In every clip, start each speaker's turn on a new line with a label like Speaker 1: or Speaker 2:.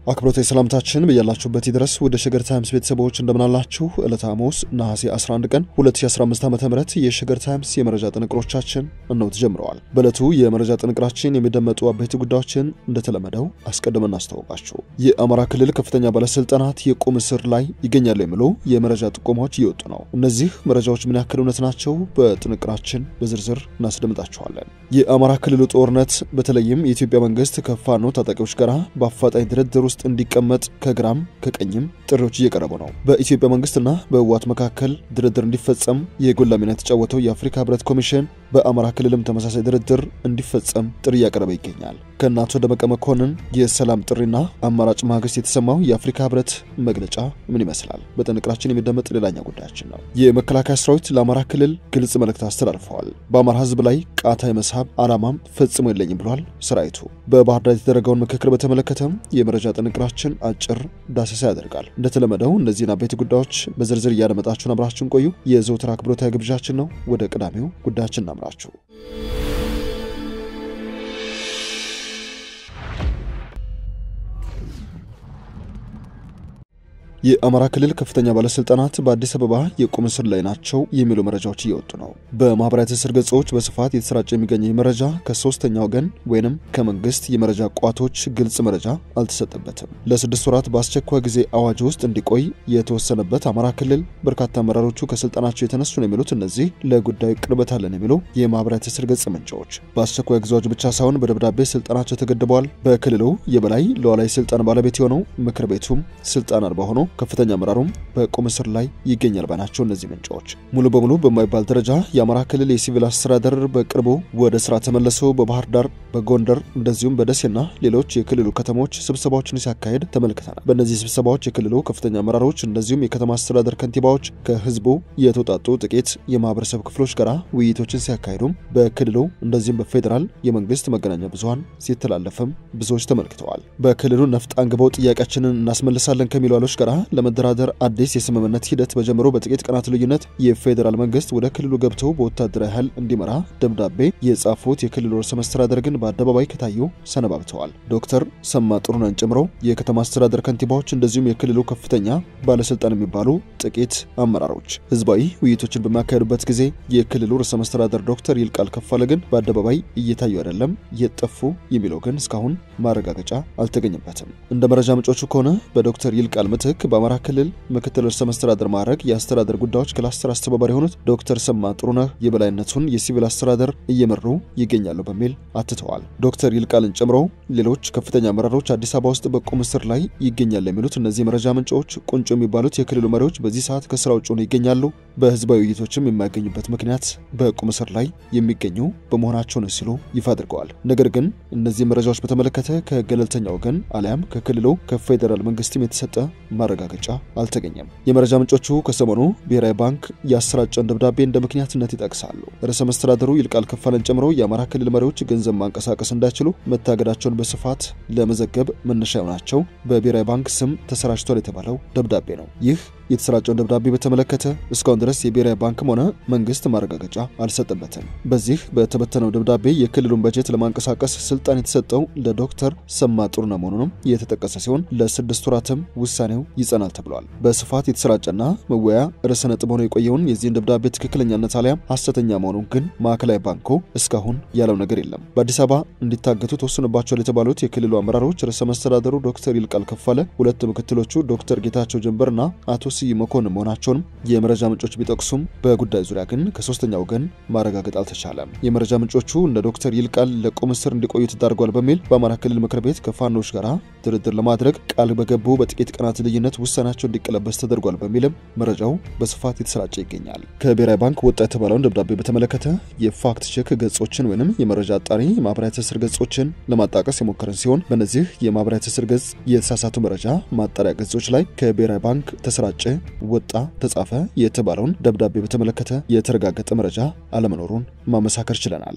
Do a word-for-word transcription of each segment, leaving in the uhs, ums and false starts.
Speaker 1: አክብሮታዊ ሰላምታችን በያላችሁበት ይድረስ ወደ ሸገር ታይምስ ቤተሰቦች እንደምናላችሁ ዕለተ ሐሙስ ነሐሴ አስራ አንድ ቀን ሁለት ሺህ አስራ አምስት ዓመተ ምህረት የሸገር ታይምስ የመረጃ ጥንቅሮቻችን እነሆ ተጀምረዋል። በዕለቱ የመረጃ ጥንቅራችን የሚደመጡ አበይት ጉዳዮችን እንደተለመደው አስቀድመን እናስተዋውቃችሁ። የአማራ ክልል ከፍተኛ ባለስልጣናት የቁም እስር ላይ ይገኛሉ የሚሉ የመረጃ ጥቆማዎች እየወጡ ነው። እነዚህ መረጃዎች ምን ያክል እውነት ናቸው? በጥንቅራችን በዝርዝር እናስደምጣችኋለን። የአማራ ክልሉ ጦርነት በተለይም የኢትዮጵያ መንግስት ከፋኖ ታጣቂዎች ጋር በአፋጣኝ ድርድር ውስጥ እንዲቀመጥ ከግራም ከቀኝም ጥሪዎች እየቀረቡ ነው። በኢትዮጵያ መንግስትና በህወሓት መካከል ድርድር እንዲፈጸም የጎላ ሚና የተጫወተው የአፍሪካ ህብረት ኮሚሽን በአማራ ክልልም ተመሳሳይ ድርድር እንዲፈጸም ጥሪ ያቀረበ ይገኛል። ከእናቶ ደመቀ መኮንን የሰላም ጥሪና አማራጭ ማግስት የተሰማው የአፍሪካ ህብረት መግለጫ ምን ይመስላል? በጥንቅራችን የሚደመጥ ሌላኛው ጉዳያችን ነው። የመከላከያ ሰራዊት ለአማራ ክልል ግልጽ መልእክት አስተላልፈዋል። በአማራ ህዝብ ላይ ቃታ የመሳብ ዓላማም ፈጽሞ የለኝም ብሏል ሰራዊቱ። በባህር ዳር የተደረገውን ምክክር በተመለከተም የመረጃ ጥንቅራችን አጭር ዳሰሳ ያደርጋል። እንደተለመደው እነዚህን አበይት ጉዳዮች በዝርዝር እያደመጣችሁ አብራችሁን ቆዩ የዘውትር አክብሮታዊ ግብዣችን ነው። ወደ ቀዳሚው ጉዳያችን እናምራችሁ። የአማራ ክልል ከፍተኛ ባለስልጣናት በአዲስ አበባ የቁም እስር ላይ ናቸው የሚሉ መረጃዎች እየወጡ ነው። በማህበራዊ ትስስር ገጾች በስፋት የተሰራጨ የሚገኘው መረጃ ከሶስተኛ ወገን ወይንም ከመንግስት የመረጃ ቋቶች ግልጽ መረጃ አልተሰጠበትም። ለስድስት ወራት በአስቸኳይ ጊዜ አዋጅ ውስጥ እንዲቆይ የተወሰነበት አማራ ክልል በርካታ አመራሮቹ ከስልጣናቸው የተነሱ ነው የሚሉት እነዚህ ለጉዳዩ ቅርበት አለን የሚሉ የማህበራዊ ትስስር ገጽ ምንጮች በአስቸኳይ ጊዜ አዋጅ ብቻ ሳይሆን በደብዳቤ ስልጣናቸው ተገድበዋል። በክልሉ የበላይ ሉዓላዊ ስልጣን ባለቤት የሆነው ምክር ቤቱም ስልጣን አልባ ሆኖ ከፍተኛ አመራሩም በቁም እስር ላይ ይገኛል ባናቸው እነዚህ ምንጮች ሙሉ በሙሉ በማይባል ደረጃ የአማራ ክልል የሲቪል አስተዳደር በቅርቡ ወደ ስራ ተመለሰ በባህር ዳር በጎንደር እንደዚሁም በደሴና ሌሎች የክልሉ ከተሞች ስብሰባዎችን ሲያካሂድ ተመልክተናል። በእነዚህ ስብሰባዎች የክልሉ ከፍተኛ አመራሮች እንደዚሁም የከተማ አስተዳደር ከንቲባዎች ከህዝቡ የተውጣጡ ጥቂት የማህበረሰብ ክፍሎች ጋር ውይይቶችን ሲያካሂዱም በክልሉ እንደዚሁም በፌደራል የመንግስት መገናኛ ብዙሃን ሲተላለፈም ብዙዎች ተመልክተዋል። በክልሉ ነፍጥ አንግበው ጥያቄያችንን እናስመልሳለን ከሚሉ አሎች ጋር ለመደራደር አዲስ የስምምነት ሂደት በጀምሮ በጥቂት ቀናት ልዩነት የፌደራል መንግስት ወደ ክልሉ ገብተው በወታደራዊ ኃይል እንዲመራ ደብዳቤ የጻፉት የክልሉ ርዕሰ መስተዳድር ግን በአደባባይ ከታዩ ሰነባብተዋል። ዶክተር ሰማ ጥሩነህን ጨምሮ የከተማ አስተዳደር ከንቲባዎች እንደዚሁም የክልሉ ከፍተኛ ባለስልጣን የሚባሉ ጥቂት አመራሮች ህዝባዊ ውይይቶችን በማካሄዱበት ጊዜ የክልሉ ርዕሰ መስተዳድር ዶክተር ይልቃል ከፋለ ግን በአደባባይ እየታዩ አይደለም። የጠፉ የሚለው ግን እስካሁን ማረጋገጫ አልተገኘበትም። እንደ መረጃ ምንጮቹ ከሆነ በዶክተር ይልቃል ምትክ በአማራ ክልል ምክትል ርዕሰ መስተዳድር ማዕረግ የአስተዳደር ጉዳዮች ክላስተር አስተባባሪ የሆኑት ዶክተር ሰማ ጥሩነህ የበላይነቱን የሲቪል አስተዳደር እየመሩ ይገኛሉ በሚል አትተዋል። ዶክተር ይልቃልን ጨምሮ ሌሎች ከፍተኛ አመራሮች አዲስ አበባ ውስጥ በቁም እስር ላይ ይገኛሉ የሚሉት እነዚህ መረጃ ምንጮች ቁንጮ የሚባሉት የክልሉ መሪዎች በዚህ ሰዓት ከስራ ውጭ ሆነው ይገኛሉ። በህዝባዊ ውይይቶችም የማይገኙበት ምክንያት በቁም እስር ላይ የሚገኙ በመሆናቸው ነው ሲሉ ይፋ አድርገዋል። ነገር ግን እነዚህ መረጃዎች በተመለከተ ከገለልተኛ ወገን አሊያም ከክልሉ ከፌደራል መንግስትም የተሰጠ ማረጋገጫ አልተገኘም። የመረጃ ምንጮቹ ከሰሞኑ ብሔራዊ ባንክ ያሰራጨውን ደብዳቤ እንደ ምክንያትነት ይጠቅሳሉ። ርዕሰ መስተዳድሩ ይልቃል ከፋለን ጨምሮ የአማራ ክልል መሪዎች ገንዘብ ማንቀሳቀስ እንዳይችሉ መታገዳቸውን በስፋት ለመዘገብ መነሻ የሆናቸው በብሔራዊ ባንክ ስም ተሰራጭቷል የተባለው ደብዳቤ ነው። ይህ የተሰራጨውን ደብዳቤ በተመለከተ እስካሁን ድረስ የብሔራዊ ባንክም ሆነ መንግስት ማረጋገጫ አልሰጠበትም። በዚህ በተበተነው ደብዳቤ የክልሉን በጀት ለማንቀሳቀስ ስልጣን የተሰጠው ለዶክተር ሰማ ጥሩነህ መሆኑንም የተጠቀሰ ሲሆን ለስድስት ወራትም ውሳኔው ይጸናል ተብሏል። በስፋት የተሰራጨና መወያ ርዕሰ ነጥብ ሆኖ የቆየውን የዚህን ደብዳቤ ትክክለኛነት አሊያም ሐሰተኛ መሆኑን ግን ማዕከላዊ ባንኩ እስካሁን ያለው ነገር የለም። በአዲስ አበባ እንዲታገቱ ተወስኖባቸዋል የተባሉት የክልሉ አመራሮች ርዕሰ መስተዳድሩ ዶክተር ይልቃል ከፋለ፣ ሁለት ምክትሎቹ ዶክተር ጌታቸው ጀንበርና አቶ ስይ መኮንን መሆናቸውን የመረጃ ምንጮች ቢጠቅሱም በጉዳዩ ዙሪያ ግን ከሶስተኛ ወገን ማረጋገጥ አልተቻለም። የመረጃ ምንጮቹ እንደ ዶክተር ይልቃል ለቁም እስር እንዲቆዩ ተዳርጓል በሚል በአማራ ክልል ምክር ቤት ከፋኖች ጋር ድርድር ለማድረግ ቃል በገቡ በጥቂት ቀናት ልዩነት ውሳኔያቸው እንዲቀለበስ ተደርጓል በሚልም መረጃው በስፋት የተሰራጨ ይገኛል። ከብሔራዊ ባንክ ወጣ የተባለውን ደብዳቤ በተመለከተ የፋክት ቼክ ገጾችን ወይንም የመረጃ አጣሪ ማህበራዊ ትስስር ገጾችን ለማጣቀስ የሞከረን ሲሆን በእነዚህ የማህበራዊ ትስስር ገጽ የተሳሳቱ መረጃ ማጣሪያ ገጾች ላይ ከብሔራዊ ባንክ ተሰራጨ ወጣ ተጻፈ የተባለውን ደብዳቤ በተመለከተ የተረጋገጠ መረጃ አለመኖሩን ማመሳከር ችለናል።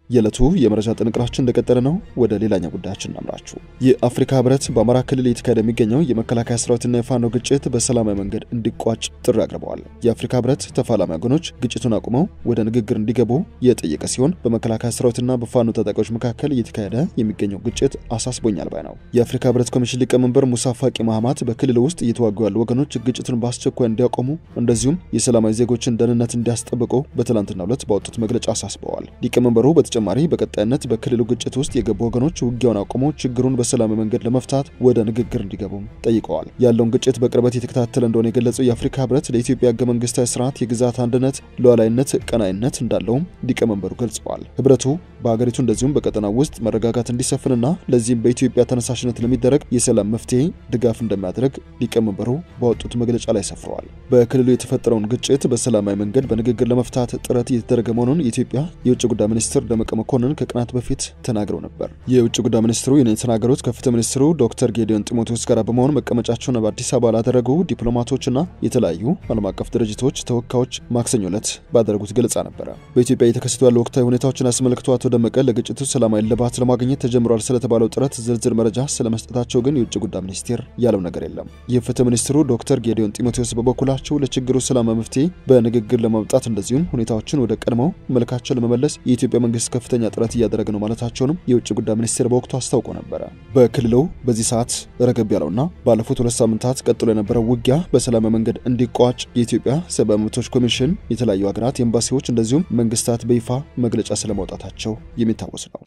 Speaker 1: የዕለቱ የመረጃ ጥንቅራችን እንደቀጠለ ነው። ወደ ሌላኛው ጉዳያችን እናምራችሁ። የአፍሪካ ህብረት በአማራ ክልል እየተካሄደ የሚገኘው የመከላከያ ሰራዊትና የፋኖ ግጭት በሰላማዊ መንገድ እንዲቋጭ ጥሪ አቅርበዋል። የአፍሪካ ህብረት ተፋላሚ ወገኖች ግጭቱን አቁመው ወደ ንግግር እንዲገቡ የጠየቀ ሲሆን በመከላከያ ሰራዊትና በፋኖ ታጣቂዎች መካከል እየተካሄደ የሚገኘው ግጭት አሳስቦኛል ባይ ነው። የአፍሪካ ህብረት ኮሚሽን ሊቀመንበር ሙሳ ፋቂ ማህማት በክልሉ ውስጥ እየተዋጉ ያሉ ወገኖች ግጭቱን በአስቸኳይ እንዲያቆሙ እንደዚሁም የሰላማዊ ዜጎችን ደህንነት እንዲያስጠብቁ በትላንትናው ዕለት ባወጡት መግለጫ አሳስበዋል። ሊቀመንበሩ በተጨማሪ በቀጣይነት በክልሉ ግጭት ውስጥ የገቡ ወገኖች ውጊያውን አቁመው ችግሩን በሰላማዊ መንገድ ለመፍታት ወደ ንግግር እንዲገቡም ጠይቀዋል። ያለውን ግጭት በቅርበት የተከታተለ እንደሆነ የገለጸው የአፍሪካ ህብረት ለኢትዮጵያ ህገ መንግስታዊ ስርዓት የግዛት አንድነት፣ ሉዓላዊነት፣ ቀናኢነት እንዳለውም ሊቀመንበሩ ገልጸዋል። ህብረቱ በሀገሪቱ እንደዚሁም በቀጠናው ውስጥ መረጋጋት እንዲሰፍንና ለዚህም በኢትዮጵያ ተነሳሽነት ለሚደረግ የሰላም መፍትሄ ድጋፍ እንደሚያደርግ ሊቀመንበሩ ባወጡት መግለጫ ላይ ሰፍረዋል። በክልሉ የተፈጠረውን ግጭት በሰላማዊ መንገድ በንግግር ለመፍታት ጥረት እየተደረገ መሆኑን የኢትዮጵያ የውጭ ጉዳይ ሚኒስትር ደመቀ መኮንን ከቀናት በፊት ተናግረው ነበር። የውጭ ጉዳይ ሚኒስትሩ ይህን የተናገሩት ከፍትህ ሚኒስትሩ ዶክተር ጌዲዮን ጢሞቴዎስ ጋር በመሆን መቀመጫቸውን በአዲስ አበባ ላደረጉ ዲፕሎማቶችና የተለያዩ ዓለም አቀፍ ድርጅቶች ተወካዮች ማክሰኞ ዕለት ባደረጉት ገለጻ ነበር። በኢትዮጵያ የተከሰቱ ያሉ ወቅታዊ ሁኔታዎችን አስመልክቶ አቶ ደመቀ ለግጭቱ ሰላማዊ እልባት ለማግኘት ተጀምሯል ስለተባለው ጥረት ዝርዝር መረጃ ስለመስጠታቸው ግን የውጭ ጉዳይ ሚኒስቴር ያለው ነገር የለም። የፍትህ ሚኒስትሩ ዶክተር ጌዲዮን ጢሞቴዎስ በበኩላቸው ለችግሩ ሰላማዊ መፍትሄ በንግግር ለማምጣት እንደዚሁም ሁኔታዎችን ወደ ቀድሞው መልካቸው ለመመለስ የኢትዮጵያ መንግስት ከፍተኛ ጥረት እያደረገ ነው ማለታቸውንም የውጭ ጉዳይ ሚኒስቴር በወቅቱ አስታውቆ ነበር። በክልሉ በዚህ ሰዓት ረገብ ያለውና ባለፉት ሁለት ሳምንታት ቀጥሎ የነበረው ውጊያ በሰላማዊ መንገድ እንዲቋጭ የኢትዮጵያ ሰብአዊ መብቶች ኮሚሽን የተለያዩ ሀገራት ኤምባሲዎች እንደዚሁም መንግስታት በይፋ መግለጫ ስለማውጣታቸው የሚታወስ ነው።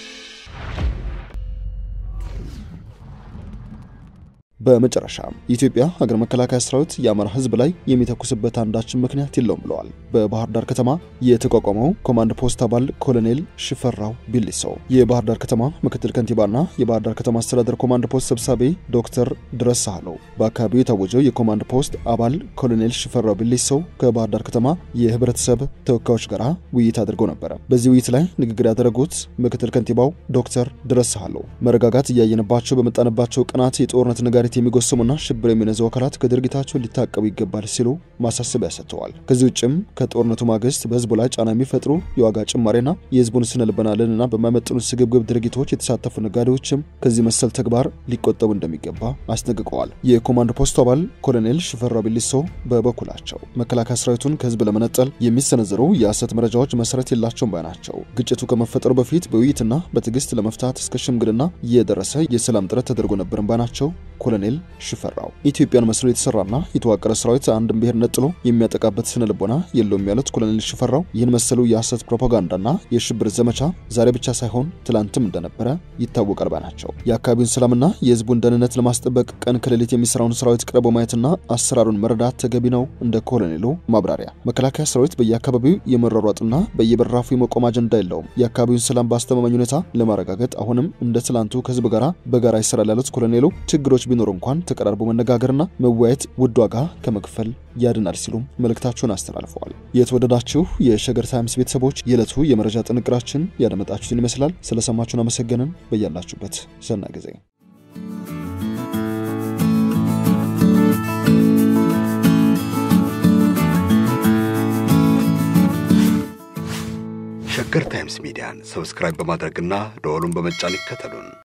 Speaker 1: በመጨረሻ የኢትዮጵያ ሀገር መከላከያ ሰራዊት የአማራ ህዝብ ላይ የሚተኩስበት አንዳች ምክንያት የለውም ብለዋል። በባህር ዳር ከተማ የተቋቋመው ኮማንድ ፖስት አባል ኮሎኔል ሽፈራው ቢሊሶ የባህር ዳር ከተማ ምክትል ከንቲባና የባህር ዳር ከተማ አስተዳደር ኮማንድ ፖስት ሰብሳቢ ዶክተር ድረሳለው በአካባቢው የታወጀው የኮማንድ ፖስት አባል ኮሎኔል ሽፈራው ቢሊሶ ከባህር ዳር ከተማ የህብረተሰብ ተወካዮች ጋር ውይይት አድርገው ነበር። በዚህ ውይይት ላይ ንግግር ያደረጉት ምክትል ከንቲባው ዶክተር ድረሳለው መረጋጋት እያየነባቸው በመጣነባቸው ቀናት የጦርነት ነጋሪት የሚጎሰሙና ሽብር የሚነዙ አካላት ከድርጊታቸው ሊታቀቡ ይገባል ሲሉ ማሳሰቢያ ሰጥተዋል። ከዚህ ውጭም ከጦርነቱ ማግስት በህዝቡ ላይ ጫና የሚፈጥሩ የዋጋ ጭማሪና የህዝቡን ስነ ልቦናልና በማይመጥኑ ስግብግብ ድርጊቶች የተሳተፉ ነጋዴዎችም ከዚህ መሰል ተግባር ሊቆጠቡ እንደሚገባ አስጠንቅቀዋል። የኮማንድ ፖስቱ አባል ኮሎኔል ሽፈራው ቢሊሶ በበኩላቸው መከላከያ ሰራዊቱን ከህዝብ ለመነጠል የሚሰነዘሩ የሐሰት መረጃዎች መሰረት የላቸውም ባይ ናቸው። ግጭቱ ከመፈጠሩ በፊት በውይይትና በትዕግስት ለመፍታት እስከ ሽምግልና የደረሰ የሰላም ጥረት ተደርጎ ነበር ባይ ናቸው። ኮሎኔል ሽፈራው ኢትዮጵያን መስሎ የተሰራና የተዋቀረ ሰራዊት አንድን ብሔር ነጥሎ የሚያጠቃበት ስነ ልቦና የለውም ያሉት ኮሎኔል ሽፈራው ይህን መሰሉ የሐሰት ፕሮፓጋንዳና የሽብር ዘመቻ ዛሬ ብቻ ሳይሆን ትላንትም እንደነበረ ይታወቃል ባይ ናቸው። የአካባቢውን ሰላምና የህዝቡን ደህንነት ለማስጠበቅ ቀን ከሌሊት የሚሰራውን ሰራዊት ቀርቦ ማየትና አሰራሩን መረዳት ተገቢ ነው። እንደ ኮሎኔሉ ማብራሪያ መከላከያ ሰራዊት በየአካባቢው የመሯሯጥና በየበራፉ የመቆም አጀንዳ የለውም። የአካባቢውን ሰላም በአስተማማኝ ሁኔታ ለማረጋገጥ አሁንም እንደ ትላንቱ ከህዝብ ጋር በጋራ ይሰራል ያሉት ኮሎኔሉ ችግሮች ቢኖር እንኳን ተቀራርቦ መነጋገርና መወያየት ውድ ዋጋ ከመክፈል ያድናል ሲሉም መልእክታቸውን አስተላልፈዋል። የተወደዳችሁ የሸገር ታይምስ ቤተሰቦች የዕለቱ የመረጃ ጥንቅራችን ያደመጣችሁትን ይመስላል። ስለሰማችሁን አመሰግነን። በያላችሁበት ሰናይ ጊዜ። ሸገር ታይምስ ሚዲያን ሰብስክራይብ በማድረግና ደወሉን በመጫን ይከተሉን።